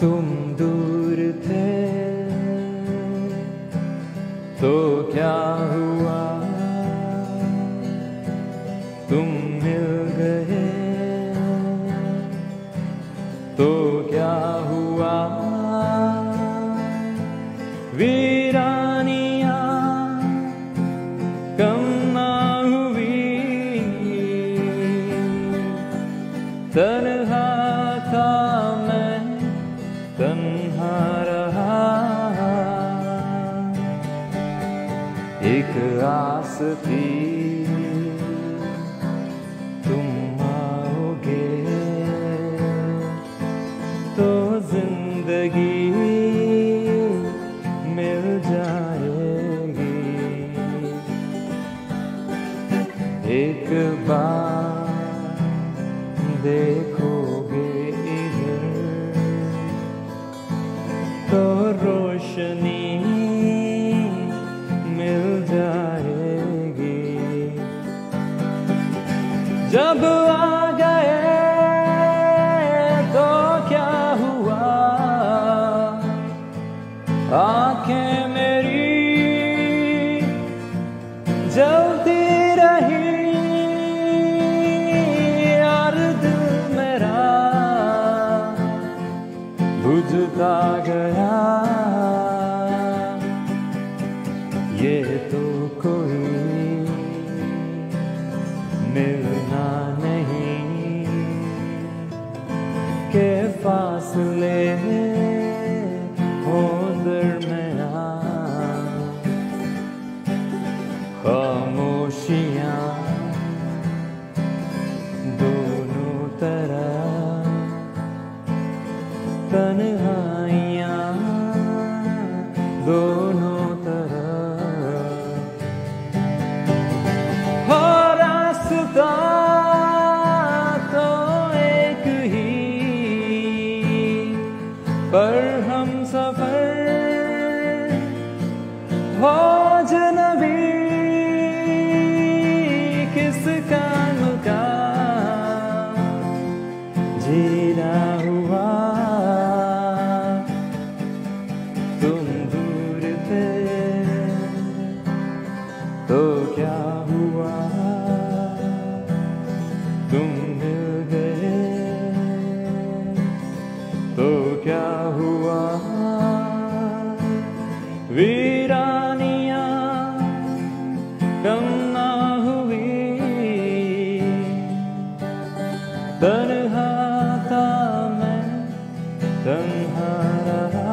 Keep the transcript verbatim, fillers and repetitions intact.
तुम दूर थे तो क्या हुआ, तुम मिल गए तो क्या हुआ। वीरानियां कम ना हुई, तन्हा था मैं तन्हा रहा। एक आस थी तुम आओगे तो जिंदगी मिल जाएगी। एक बार देखोगे इधर तो रोशनी मिल जाएगी। जब आ गए तो क्या हुआ, आंखें मेरी जलती रही और दिल मेरा बुझता गया। ये तो कोई मिलना नहीं के फासले हो दरमियां। खामोशियां दोनों तरफ, तन्हाइयां दोनों तरफ। हो रास्ता तो एक ही, पर हम सफर हो जनबी। किस काम का जीना हुआ, तुम दूर थे तो क्या हुआ, तुम मिल गए तो क्या हुआ। वीरानियां कम ना हुई, तन्हा था मैं तन्हा रहा।